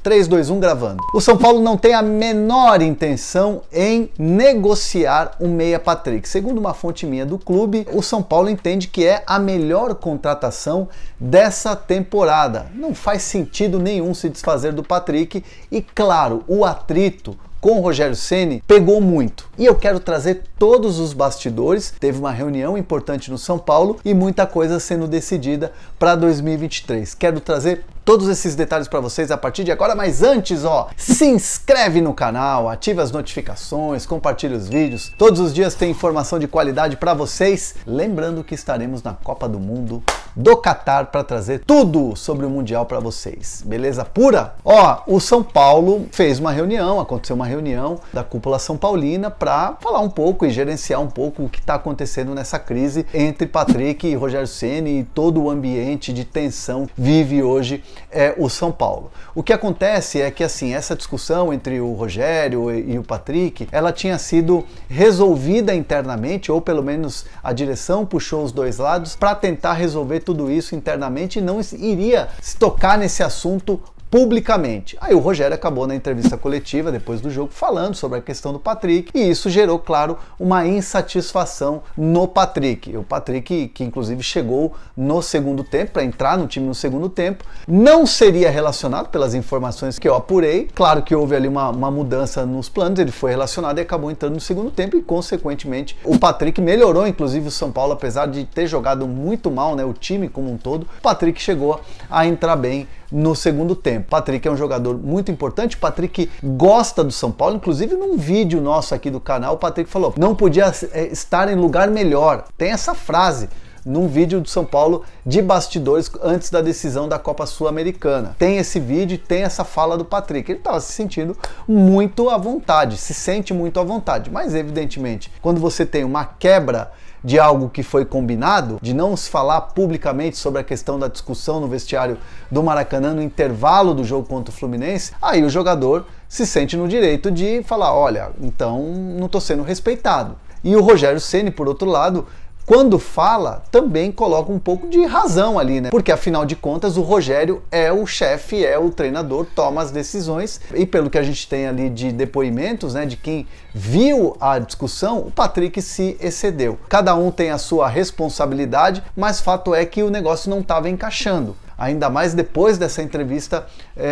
3, 2, 1, gravando. O São Paulo não tem a menor intenção em negociar o meia Patrick. Segundo uma fonte minha do clube, o São Paulo entende que é a melhor contratação dessa temporada. Não faz sentido nenhum se desfazer do Patrick e, claro, o atrito com o Rogério Ceni pegou muito. E eu quero trazer todos os bastidores. Teve uma reunião importante no São Paulo e muita coisa sendo decidida para 2023. Quero trazer todos esses detalhes para vocês a partir de agora, mas antes, se inscreve no canal, ativa as notificações, compartilha os vídeos. Todos os dias tem informação de qualidade para vocês. Lembrando que estaremos na Copa do Mundo do Catar para trazer tudo sobre o Mundial para vocês. Beleza pura? O São Paulo fez uma reunião, aconteceu uma reunião da cúpula são paulina para falar um pouco e gerenciar um pouco o que está acontecendo nessa crise entre Patrick e Rogério Ceni e todo o ambiente de tensão vive hoje o São Paulo. O que acontece é que assim, essa discussão entre o Rogério e o Patrick, ela tinha sido resolvida internamente, ou pelo menos a direção puxou os dois lados para tentar resolver tudo isso internamente e não iria se tocar nesse assunto publicamente. Aí o Rogério acabou na entrevista coletiva depois do jogo falando sobre a questão do Patrick e isso gerou, claro, uma insatisfação no Patrick. O Patrick, que inclusive chegou no segundo tempo, para entrar no time no segundo tempo, não seria relacionado pelas informações que eu apurei. Claro que houve ali uma mudança nos planos, ele foi relacionado e acabou entrando no segundo tempo e, consequentemente, o Patrick melhorou, inclusive o São Paulo, apesar de ter jogado muito mal, né, o time como um todo, o Patrick chegou a entrar bem no segundo tempo. Patrick é um jogador muito importante, Patrick gosta do São Paulo, inclusive num vídeo nosso aqui do canal, o Patrick falou, não podia estar em lugar melhor. Tem essa frase num vídeo do São Paulo de bastidores antes da decisão da Copa Sul-Americana. Tem esse vídeo, tem essa fala do Patrick. Ele estava se sentindo muito à vontade, se sente muito à vontade, mas evidentemente, quando você tem uma quebra de algo que foi combinado, de não se falar publicamente sobre a questão da discussão no vestiário do Maracanã no intervalo do jogo contra o Fluminense, aí o jogador se sente no direito de falar, olha, então não estou sendo respeitado. E o Rogério Ceni, por outro lado, quando fala, também coloca um pouco de razão ali, né? Porque afinal de contas o Rogério é o chefe, é o treinador, toma as decisões e pelo que a gente tem ali de depoimentos, né, de quem viu a discussão, o Patrick se excedeu. Cada um tem a sua responsabilidade, mas fato é que o negócio não estava encaixando. Ainda mais depois dessa entrevista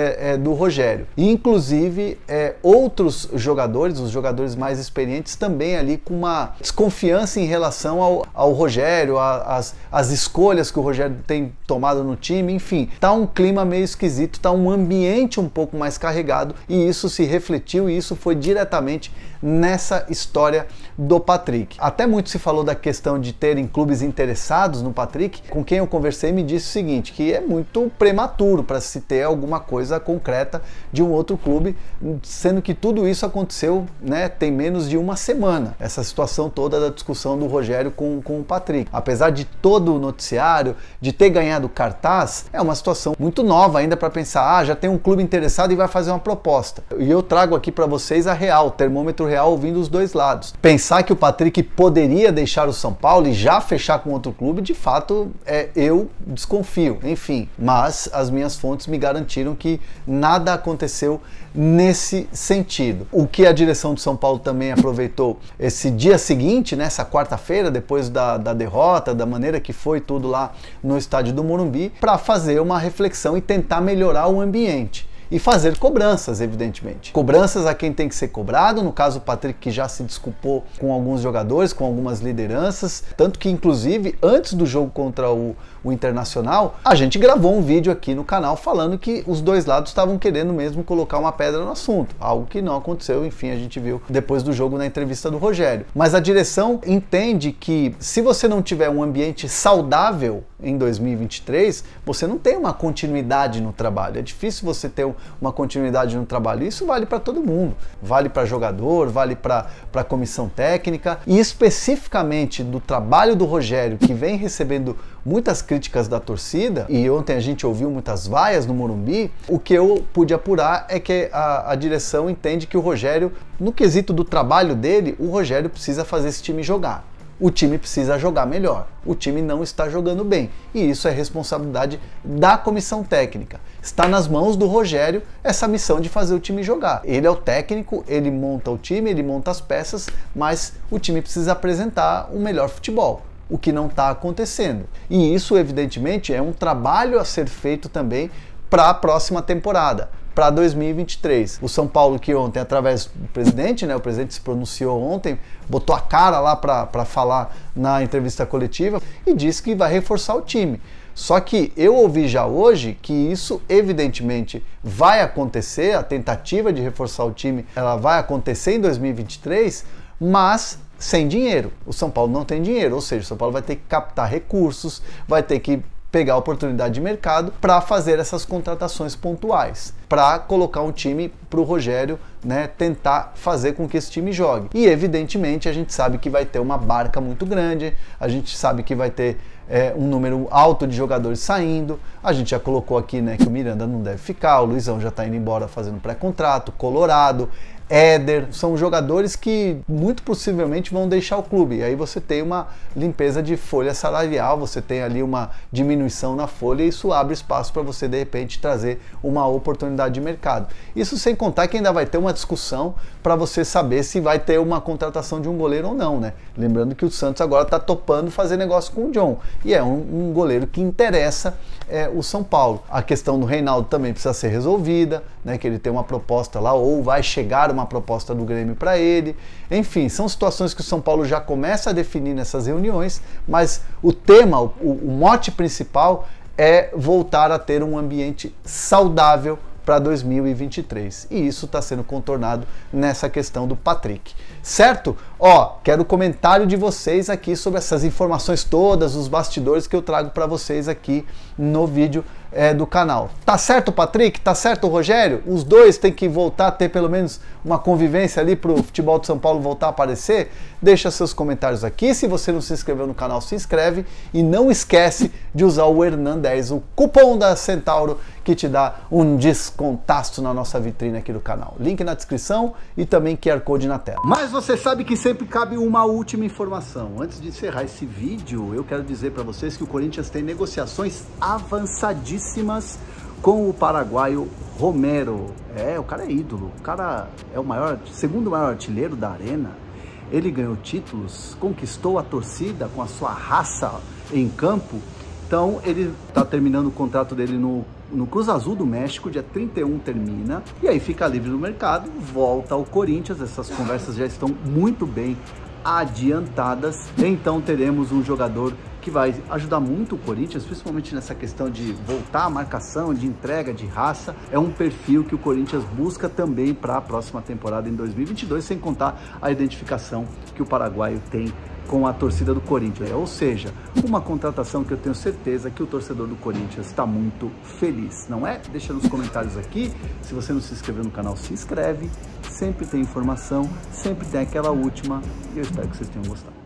do Rogério. E, inclusive, outros jogadores, os jogadores mais experientes, também ali com uma desconfiança em relação ao Rogério, as escolhas que o Rogério tem tomado no time, enfim. Tá um clima meio esquisito, tá um ambiente um pouco mais carregado e isso se refletiu e isso foi diretamente nessa história do Patrick. Até muito se falou da questão de terem clubes interessados no Patrick. Com quem eu conversei me disse o seguinte, que é muito prematuro para se ter alguma coisa concreta de um outro clube, sendo que tudo isso aconteceu, né, tem menos de uma semana, essa situação toda da discussão do Rogério com o Patrick. Apesar de todo o noticiário, de ter ganhado cartaz, é uma situação muito nova ainda para pensar, já tem um clube interessado e vai fazer uma proposta. E eu trago aqui para vocês a real, o termômetro real ouvindo os dois lados. Pensar que o Patrick poderia deixar o São Paulo e já fechar com outro clube, de fato, eu desconfio, enfim. Mas as minhas fontes me garantiram que nada aconteceu nesse sentido. O que a direção do São Paulo também aproveitou esse dia seguinte, nessa quarta-feira, depois da derrota, da maneira que foi tudo lá no estádio do Morumbi, para fazer uma reflexão e tentar melhorar o ambiente. E fazer cobranças, evidentemente. Cobranças a quem tem que ser cobrado, no caso o Patrick, que já se desculpou com alguns jogadores, com algumas lideranças, tanto que inclusive antes do jogo contra o Internacional, a gente gravou um vídeo aqui no canal falando que os dois lados estavam querendo mesmo colocar uma pedra no assunto, algo que não aconteceu, enfim, a gente viu depois do jogo na entrevista do Rogério. Mas a direção entende que se você não tiver um ambiente saudável em 2023, você não tem uma continuidade no trabalho. É difícil você ter uma continuidade no trabalho. Isso vale para todo mundo. Vale para jogador, vale para a comissão técnica e especificamente do trabalho do Rogério, que vem recebendo muitas críticas da torcida, e ontem a gente ouviu muitas vaias no Morumbi. O que eu pude apurar é que a direção entende que o Rogério, no quesito do trabalho dele, o Rogério precisa fazer esse time jogar. o time precisa jogar melhor. O time não está jogando bem. E isso é responsabilidade da comissão técnica. Está nas mãos do Rogério essa missão de fazer o time jogar. Ele é o técnico, ele monta o time, ele monta as peças, mas o time precisa apresentar um melhor futebol, o que não está acontecendo. E isso, evidentemente, é um trabalho a ser feito também para a próxima temporada, para 2023. O São Paulo, que ontem, através do presidente, né, o presidente se pronunciou ontem, botou a cara lá para falar na entrevista coletiva e disse que vai reforçar o time. Só que eu ouvi já hoje que isso evidentemente vai acontecer, a tentativa de reforçar o time, ela vai acontecer em 2023, mas sem dinheiro. O São Paulo não tem dinheiro, ou seja, o São Paulo vai ter que captar recursos, vai ter que pegar a oportunidade de mercado para fazer essas contratações pontuais, para colocar um time para o Rogério, né, tentar fazer com que esse time jogue. E evidentemente a gente sabe que vai ter uma barca muito grande, a gente sabe que vai ter um número alto de jogadores saindo. A gente já colocou aqui, né, que o Miranda não deve ficar, o Luizão já está indo embora fazendo pré-contrato, Colorado, Éder, são jogadores que muito possivelmente vão deixar o clube. E aí você tem uma limpeza de folha salarial, você tem ali uma diminuição na folha e isso abre espaço para você de repente trazer uma oportunidade de mercado. Isso sem contar que ainda vai ter uma discussão para você saber se vai ter uma contratação de um goleiro ou não, né? Lembrando que o Santos agora está topando fazer negócio com o John e é um goleiro que interessa o São Paulo. A questão do Reinaldo também precisa ser resolvida, né? Que ele tem uma proposta lá ou vai chegar uma proposta do Grêmio para ele. Enfim, são situações que o São Paulo já começa a definir nessas reuniões, mas o tema, o mote principal é voltar a ter um ambiente saudável para 2023. E isso está sendo contornado nessa questão do Patrick. Certo? Ó, quero o comentário de vocês aqui sobre essas informações todas, os bastidores que eu trago para vocês aqui no vídeo do canal. Tá certo o Patrick? Tá certo o Rogério? Os dois têm que voltar a ter pelo menos uma convivência ali para o futebol de São Paulo voltar a aparecer? Deixa seus comentários aqui. Se você não se inscreveu no canal, se inscreve. E não esquece de usar o Hernan10, o cupom da Centauro, que te dá um descontaço na nossa vitrine aqui do canal. Link na descrição e também QR Code na tela. Mas você sabe que sempre cabe uma última informação. Antes de encerrar esse vídeo, eu quero dizer para vocês que o Corinthians tem negociações avançadíssimas com o paraguaio Romero. O cara é ídolo, o cara é o segundo maior artilheiro da arena. Ele ganhou títulos, conquistou a torcida com a sua raça em campo. Então ele está terminando o contrato dele no Cruz Azul do México, dia 31 termina, e aí fica livre no mercado, volta ao Corinthians. Essas conversas já estão muito bem adiantadas, então teremos um jogador que vai ajudar muito o Corinthians, principalmente nessa questão de voltar à marcação, de entrega, de raça. É um perfil que o Corinthians busca também para a próxima temporada em 2022, sem contar a identificação que o paraguaio tem com a torcida do Corinthians. Ou seja, uma contratação que eu tenho certeza que o torcedor do Corinthians está muito feliz, não é? Deixa nos comentários aqui. Se você não se inscreveu no canal, se inscreve. Sempre tem informação, sempre tem aquela última. E eu espero que vocês tenham gostado.